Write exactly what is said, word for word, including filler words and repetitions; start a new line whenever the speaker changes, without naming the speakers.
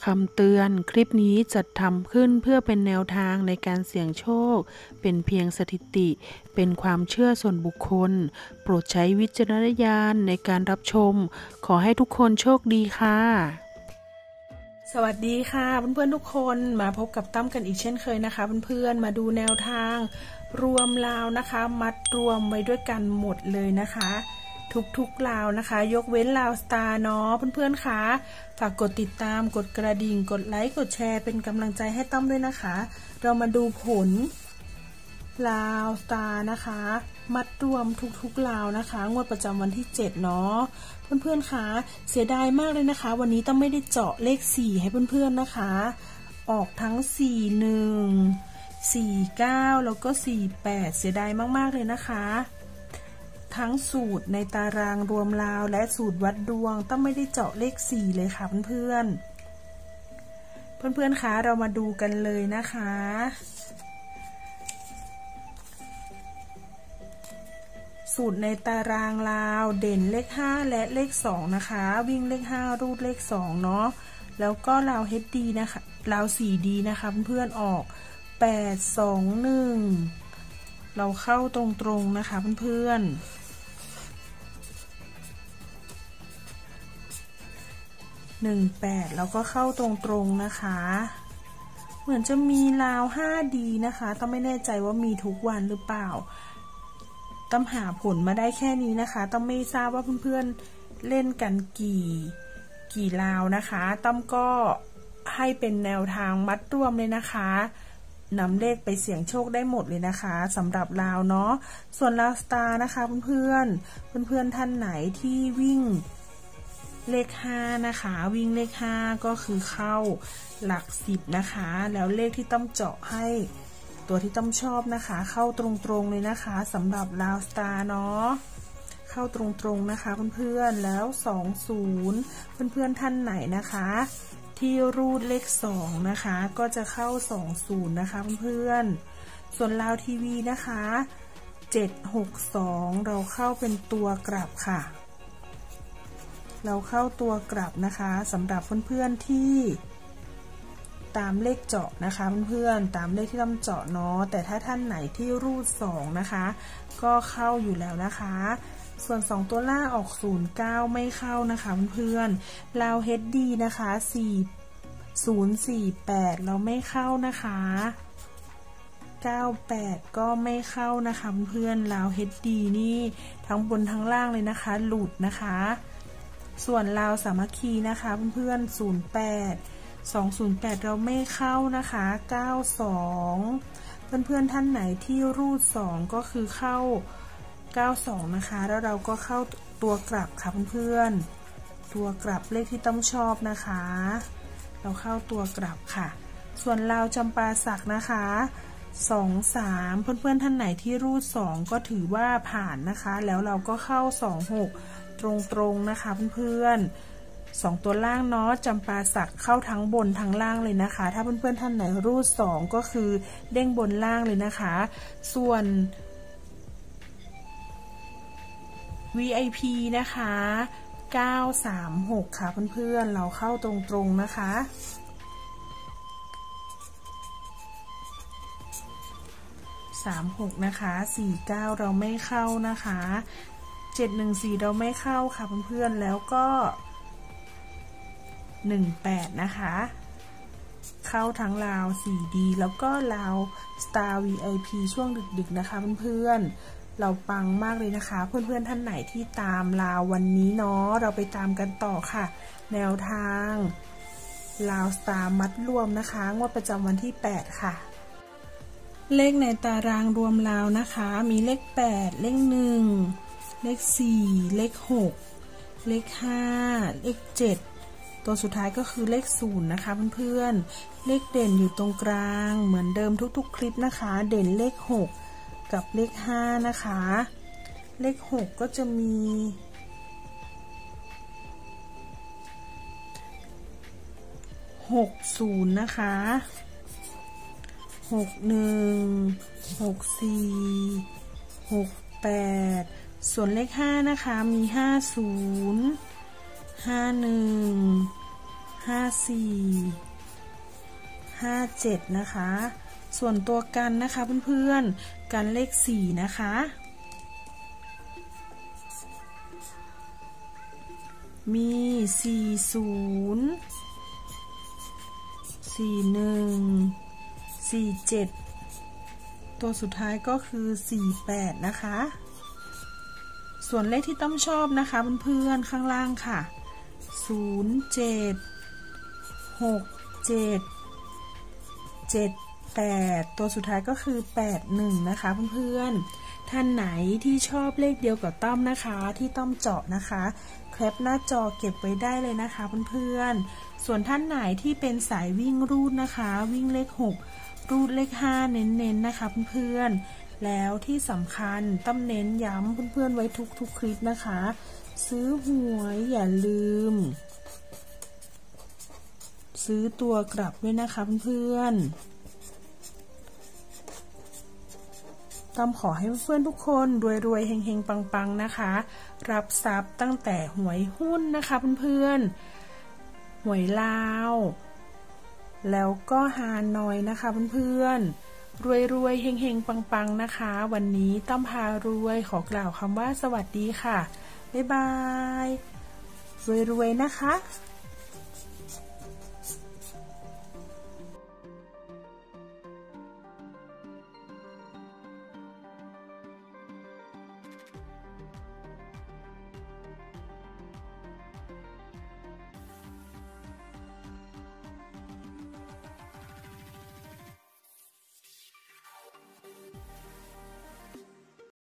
ำเตือนคลิปนี้จัดทำขึ้นเพื่อเป็นแนวทางในการเสี่ยงโชคเป็นเพียงสถิติเป็นความเชื่อส่วนบุคคลโปรดใช้วิจารณญาณในการรับชมขอให้ทุกคนโชคดีค่ะสวัสดีค่ะเพื่อนๆทุกคนมาพบกับตั้มกันอีกเช่นเคยนะคะเพื่อนๆมาดูแนวทางรวมราวนะคะมัดรวมไว้ด้วยกันหมดเลยนะคะทุกๆราวนะคะยกเว้นราวสตาร์เนาะเพื่อนๆค่ะฝากกดติดตามกดกระดิ่งกดไลค์กดแชร์เป็นกำลังใจให้ตั้มด้วยนะคะเรามาดูผลราวสตาร์นะคะมัดรวมทุกๆราวนะคะงวดประจำวันที่เจ็ดเนาะเพื่อนๆค่ะเสียดายมากเลยนะคะวันนี้ตั้มไม่ได้เจาะเลขสี่ให้เพื่อนๆนะคะออกทั้งสี่ หนึ่ง สี่ เก้าแล้วก็สี่แปดเสียดายมากๆเลยนะคะทั้งสูตรในตารางรวมราวและสูตรวัดดวงต้องไม่ได้เจาะเลขสี่เลยค่ะเพื่อนๆเพื่อนๆคะเรามาดูกันเลยนะคะสูตรในตารางราวเด่นเลขห้าและเลขสองนะคะวิ่งเลขห้ารูดเลขสองเนาะแล้วก็ราว เอช ดี นะคะราว สี่ ดี นะคะเพื่อนๆออกแปด สอง หนึ่งเราเข้าตรงๆนะคะเพื่อนๆหนึ่ง แปดแล้วก็เข้าตรงๆนะคะเหมือนจะมีราว ห้า ดี นะคะต้องไม่แน่ใจว่ามีทุกวันหรือเปล่าต้องหาผลมาได้แค่นี้นะคะต้องไม่ทราบว่าเพื่อนๆเล่นกันกี่กี่ราวนะคะต้อมก็ให้เป็นแนวทางมัดรวมเลยนะคะนำเลขไปเสี่ยงโชคได้หมดเลยนะคะสำหรับราวเนาะส่วนราวสตาร์นะคะเพื่อนๆเพื่อนๆท่านไหนที่วิ่งเลขห้านะคะวิ่งเลขห้าก็คือเข้าหลักสิบนะคะแล้วเลขที่ต้อมเจาะให้ตัวที่ต้อมชอบนะคะเข้าตรงๆเลยนะคะสำหรับราวสตาร์เนาะเข้าตรงๆนะคะเพื่อนๆแล้วสองศูนย์เพื่อนๆท่านไหนนะคะที่รูดเลขสองนะคะก็จะเข้าสองศูนย์นะคะเพื่อนๆส่วนราวทีวีนะคะเจ็ดหกสองเราเข้าเป็นตัวกลับค่ะเราเข้าตัวกลับนะคะสำหรับเพื่อนๆที่ตามเลขเจาะนะคะเพื่อนๆตามเลขที่ต้อมเจาะเนาะแต่ถ้าท่านไหนที่รูดสองนะคะก็เข้าอยู่แล้วนะคะส่วนสองตัวล่างออกศูนย์ เก้าไม่เข้านะคะเพื่อนๆราว เอช ดี นะคะสี่ ศูนย์ สี่ แปดเราไม่เข้านะคะเก้า แปดก็ไม่เข้านะคะเพื่อนราว เอช ดี นี่ทั้งบนทั้งล่างเลยนะคะหลุดนะคะส่วนราวสามัคคีนะคะเพื่อนๆศูนย์ แปด สอง ศูนย์ แปดเราไม่เข้านะคะเก้า สองเพื่อนๆท่านไหนที่รูดสองก็คือเข้าเก้า สองนะคะแล้วเราก็เข้าตัวกลับค่ะเพื่อนๆตัวกลับเลขที่ต้องชอบนะคะเราเข้าตัวกลับค่ะส่วนราวจำปาสักนะคะสอง สามเพื่อนๆท่านไหนที่รูดสองก็ถือว่าผ่านนะคะแล้วเราก็เข้าสอง หกตรงๆนะคะเพื่อนๆสองตัวล่างเนาะจำปาสักเข้าทั้งบนทั้งล่างเลยนะคะถ้าเพื่อนๆท่านไหนรูดสองก็คือเด้งบนล่างเลยนะคะส่วน วี ไอ พี นะคะเก้า สาม หกค่ะเพื่อนๆเราเข้าตรงๆนะคะสาม หกนะคะสี่ เก้าเราไม่เข้านะคะเจ็ด หนึ่ง สี่เราไม่เข้าค่ะเพื่อนๆแล้วก็หนึ่ง แปดนะคะเข้าทั้งราว สี่ ดี แล้วก็ราว Star วี ไอ พี ช่วงดึกๆนะคะเพื่อนๆเราปังมากเลยนะคะเพื่อนๆท่านไหนที่ตามราววันนี้เนาะเราไปตามกันต่อค่ะแนวทางราว Star มัดรวมนะคะงวดประจำวันที่แปดค่ะเลขในตารางรวมราวนะคะมีเลขแปดเลขหนึ่งเลขสี่เลขหกเลขห้าเลขเจ็ดตัวสุดท้ายก็คือเลขศูนย์นะคะเพื่อนๆเลขเด่นอยู่ตรงกลางเหมือนเดิมทุกๆคลิปนะคะเด่นเลขหกกับเลขห้านะคะเลขหกก็จะมีหกศูนย์นะคะหก หนึ่ง หก สี่ หก แปดส่วนเลขห้านะคะมีห้า ศูนย์ ห้า หนึ่งห้าสี่ห้าเจ็ดนะคะส่วนตัวกันนะคะเพื่อนๆกันเลขสี่นะคะมีสี่ศูนย์สี่หนึ่งสี่เจ็ดตัวสุดท้ายก็คือสี่แปดนะคะส่วนเลขที่ต้อมชอบนะคะเพื่อนๆข้างล่างค่ะศูนย์เจ็ดหกเจ็ดเจ็ดแปดตัวสุดท้ายก็คือแปดหนึ่งนะคะเพื่อนๆท่านไหนที่ชอบเลขเดียวกับต้อมนะคะที่ต้อมเจาะนะคะแคปหน้าจอเก็บไว้ได้เลยนะคะเพื่อนๆส่วนท่านไหนที่เป็นสายวิ่งรูดนะคะวิ่งเลขหกรูดเลขห้าเน้นๆนะคะเพื่อนๆแล้วที่สำคัญต้อมเน้นย้ำเพื่อนๆไว้ทุกๆคลิปนะคะซื้อหวยอย่าลืมซื้อตัวกลับด้วยนะคะเพื่อนๆต้อมขอให้เพื่อนๆทุกคนรวยๆเฮงๆปังๆนะคะรับทรัพย์ตั้งแต่หวยหุ้นนะคะเพื่อนๆหวยลาวแล้วก็ฮานอยนะคะเพื่อนๆรวยๆเฮงๆปังๆนะคะวันนี้ต้อมพารวยขอกล่าวคำว่าสวัสดีค่ะบ๊ายบายรวยๆนะคะ